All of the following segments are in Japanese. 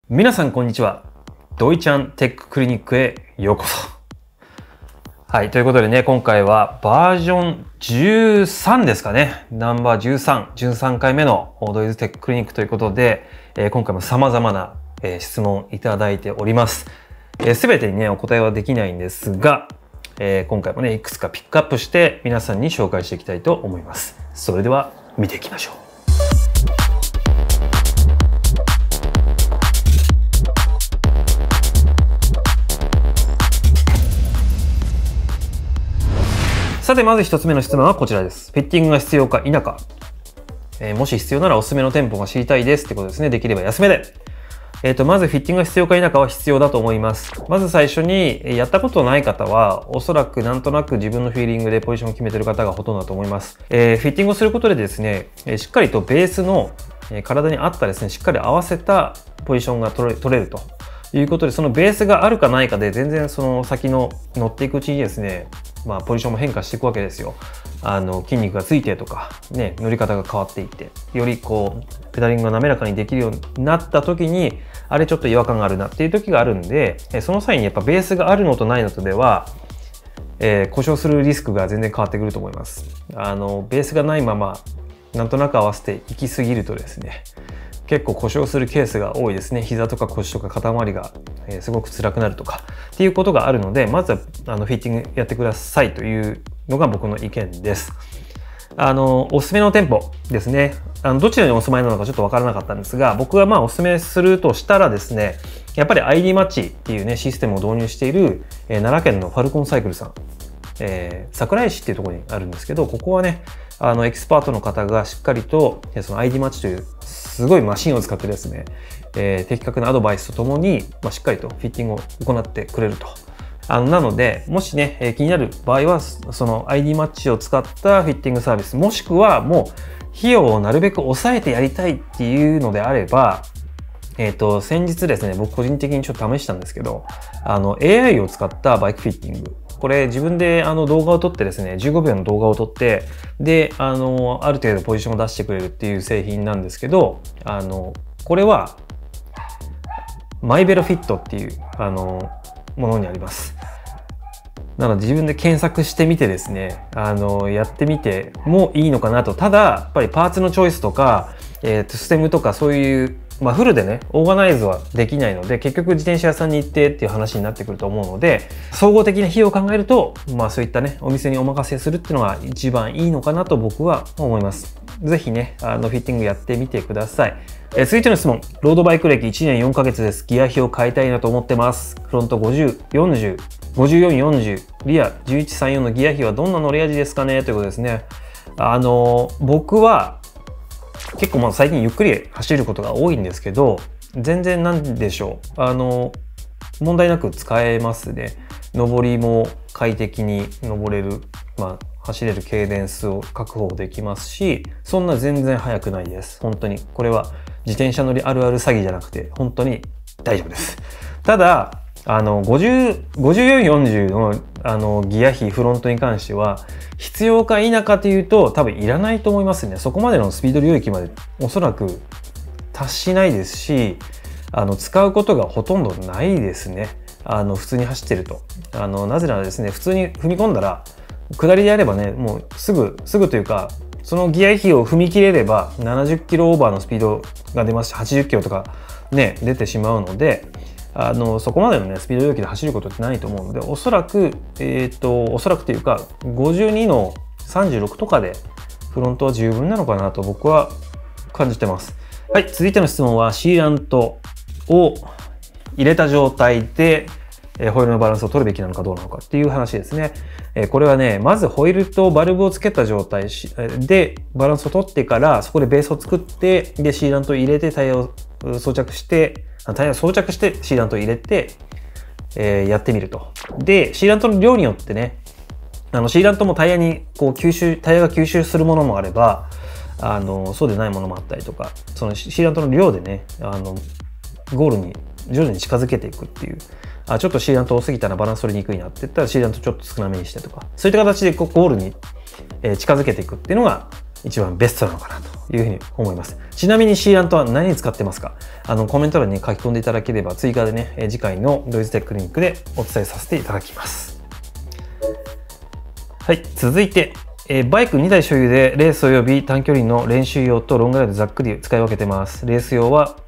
皆さんこんにちは。ドイちゃんテッククリニックへようこそ。はい。ということでね、今回はバージョン13ですかね。ナンバー13回目のドイツテッククリニックということで、今回も様々な質問いただいております。すべてにね、お答えはできないんですが、今回もね、いくつかピックアップして皆さんに紹介していきたいと思います。それでは見ていきましょう。さて、まず一つ目の質問はこちらです。フィッティングが必要か否か。もし必要ならおすすめの店舗が知りたいですってことですね。できれば安めで。まずフィッティングが必要か否かは必要だと思います。まず最初に、やったことない方は、おそらくなんとなく自分のフィーリングでポジションを決めている方がほとんどだと思います。フィッティングをすることでですね、しっかりとベースの体に合ったですね、しっかり合わせたポジションが取れるということで、そのベースがあるかないかで全然その先の乗っていくうちにですね、ポジションも変化していくわけですよ。筋肉がついてとか、ね、乗り方が変わっていって、よりペダリングが滑らかにできるようになった時に、あれちょっと違和感があるなっていう時があるんで、その際にやっぱベースがあるのとないのとでは、故障するリスクが全然変わってくると思います。ベースがないまま、なんとなく合わせていきすぎるとですね、結構故障するケースが多いですね。膝とか腰とか肩周りが、すごく辛くなるとかっていうことがあるので、まずはフィッティングやってくださいというのが僕の意見です。おすすめの店舗ですね。どちらにお住まいなのかちょっとわからなかったんですが、僕がおすすめするとしたらですね、やっぱり ID マッチっていうね、システムを導入している、奈良県のファルコンサイクルさん。桜井市っていうところにあるんですけど、ここはね、エキスパートの方がしっかりと、その ID マッチというすごいマシンを使ってですね、的確なアドバイスとともに、しっかりとフィッティングを行ってくれると。なので、もしね、気になる場合は、その ID マッチを使ったフィッティングサービス、もしくはもう、費用をなるべく抑えてやりたいっていうのであれば、先日ですね、僕個人的にちょっと試したんですけど、AI を使ったバイクフィッティング。これ自分で動画を撮ってですね、15秒の動画を撮って、で、ある程度ポジションを出してくれるっていう製品なんですけど、これは、マイベロフィットっていう、ものにあります。なので自分で検索してみてですね、やってみてもいいのかなと。ただ、やっぱりパーツのチョイスとか、システムとかそういう、フルでね、オーガナイズはできないので、結局自転車屋さんに行ってっていう話になってくると思うので、総合的な費用を考えると、そういったね、お店にお任せするっていうのが一番いいのかなと僕は思います。ぜひね、フィッティングやってみてください。続いての質問。ロードバイク歴1年4ヶ月です。ギア比を変えたいなと思ってます。フロント50、40、54、40、リア11、34のギア比はどんな乗り味ですかねということですね。僕は結構最近ゆっくり走ることが多いんですけど、全然なんでしょう。問題なく使えますね。上りも快適に登れる、走れるケイデンスを確保できますし、そんな全然速くないです。本当に。これは自転車乗りあるある詐欺じゃなくて、本当に大丈夫です。ただ、54、40のギア比フロントに関しては、必要か否かというと多分いらないと思いますね。そこまでのスピード領域までおそらく達しないですし、使うことがほとんどないですね。普通に走ってると。なぜならですね、普通に踏み込んだら、下りであればね、もうすぐというか、そのギア比を踏み切れれば70キロオーバーのスピードが出ますし、80キロとかね、出てしまうので、そこまでのね、スピード領域で走ることってないと思うので、おそらくというか、52の36とかでフロントは十分なのかなと僕は感じてます。はい、続いての質問は、シーラントを入れた状態で、ホイールのバランスを取るべきなのかどうなのかっていう話ですね。これはね、まずホイールとバルブをつけた状態でバランスを取ってから、そこでベースを作って、で、シーラントを入れてタイヤを装着して、シーラントを入れて、やってみると。で、シーラントの量によってね、シーラントもタイヤが吸収するものもあれば、そうでないものもあったりとか、そのシーラントの量でね、ゴールに徐々に近づけていくっていう。ちょっとシーラント多すぎたらバランス取りにくいなって言ったらシーラントちょっと少なめにしてとか、そういった形でゴールに近づけていくっていうのが一番ベストなのかなというふうに思います。ちなみに C ラントは何に使ってますか？コメント欄に書き込んでいただければ追加でね、次回のドイツテッククリニックでお伝えさせていただきます。はい、続いて、バイク2台所有でレース及び短距離の練習用とロングライドざっくり使い分けてます。レース用は、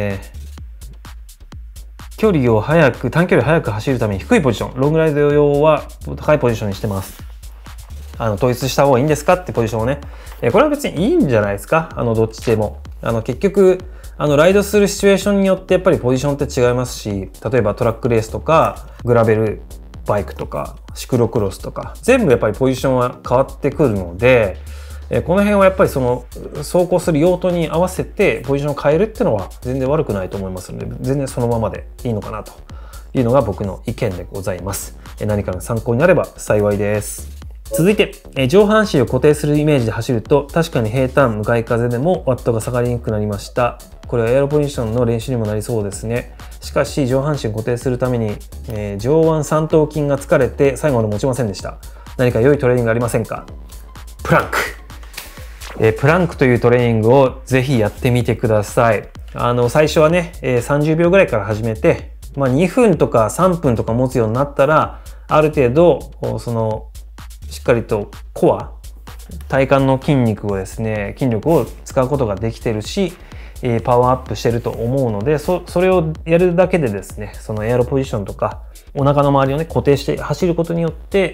短距離を速く走るために低いポジション、ロングライド用は高いポジションにしてます。統一した方がいいんですかってポジションをね。これは別にいいんじゃないですか。どっちでも。結局、ライドするシチュエーションによってやっぱりポジションって違いますし、例えばトラックレースとか、グラベルバイクとか、シクロクロスとか、全部やっぱりポジションは変わってくるので、この辺はやっぱりその走行する用途に合わせてポジションを変えるっていうのは全然悪くないと思いますので、全然そのままでいいのかなというのが僕の意見でございます。何かの参考になれば幸いです。続いて、上半身を固定するイメージで走ると確かに平坦向かい風でもワットが下がりにくくなりました。これはエアロポジションの練習にもなりそうですね。しかし上半身を固定するために、上腕三頭筋が疲れて最後まで持ちませんでした。何か良いトレーニングありませんか？プランク。プランクというトレーニングをぜひやってみてください。最初はね、30秒ぐらいから始めて、2分とか3分とか持つようになったら、ある程度、しっかりとコア、体幹の筋肉をですね、筋力を使うことができてるし、パワーアップしてると思うので、それをやるだけでですね、そのエアロポジションとか、お腹の周りをね、固定して走ることによって、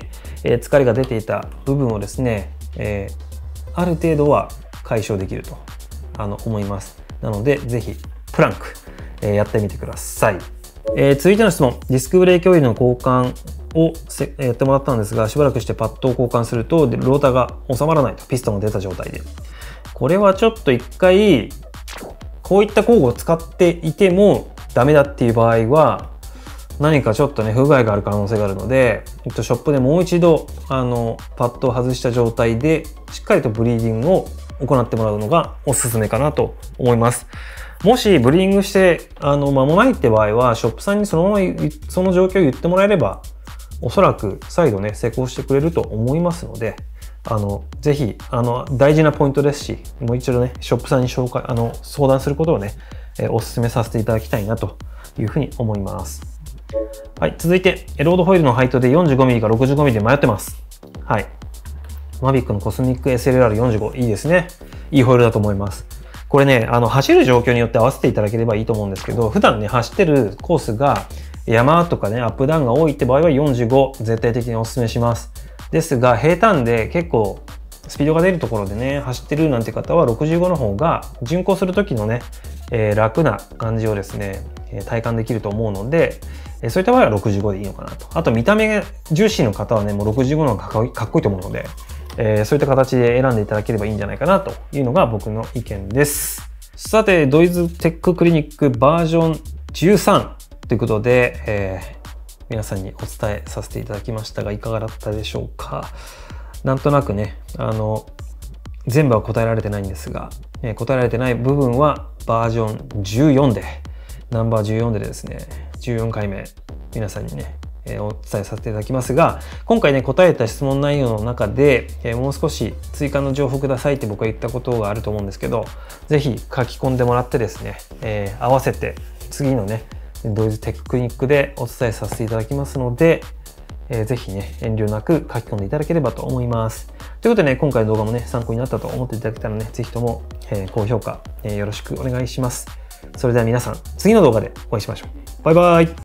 疲れが出ていた部分をですね、ある程度は解消できると思います。なので、ぜひプランク、やってみてください。続いての質問、ディスクブレーキオイルの交換をやってもらったんですが、しばらくしてパッドを交換するとローターが収まらないと、ピストンが出た状態で。これはちょっと一回こういった工具を使っていてもダメだっていう場合は、何かちょっとね不具合がある可能性があるので、ショップでもう一度パッドを外した状態でしっかりとブリーディングを行ってもらうのがおすすめかなと思います。もしブリーディングして間もないって場合は、ショップさんにそのままその状況を言ってもらえれば、おそらく再度ね施工してくれると思いますので、ぜひ大事なポイントですし、もう一度ねショップさんに相談することをね、お勧めさせていただきたいなというふうに思います。はい、続いてロードホイールのハイトで 45mm か 65mm で迷ってます。はい、マビックのコスミック SLR45 いいですね。いいホイールだと思います。これね走る状況によって合わせていただければいいと思うんですけど、普段ね走ってるコースが山とかねアップダウンが多いって場合は45絶対的にお勧めします。ですが平坦で結構スピードが出るところでね走ってるなんて方は65の方が巡航する時のね、楽な感じをですね体感できると思うので、そういった場合は65でいいのかなと。あと見た目重視の方はねもう65の方がかっこいいと思うので、そういった形で選んでいただければいいんじゃないかなというのが僕の意見です。さてドイツテッククリニックバージョン13ということで、皆さんにお伝えさせていただきましたが、いかがだったでしょうか。なんとなくね全部は答えられてないんですが、答えられてない部分はバージョン14でナンバー14でですね14回目皆さんにねお伝えさせていただきますが、今回ね答えた質問内容の中でもう少し追加の情報くださいって僕は言ったことがあると思うんですけど、ぜひ書き込んでもらってですね、合わせて次のねドイツテッククリニックでお伝えさせていただきますので、ぜひね遠慮なく書き込んでいただければと思います。ということでね今回の動画もね参考になったと思っていただけたらね、ぜひとも高評価よろしくお願いします。それでは皆さん次の動画でお会いしましょう。バイバイ。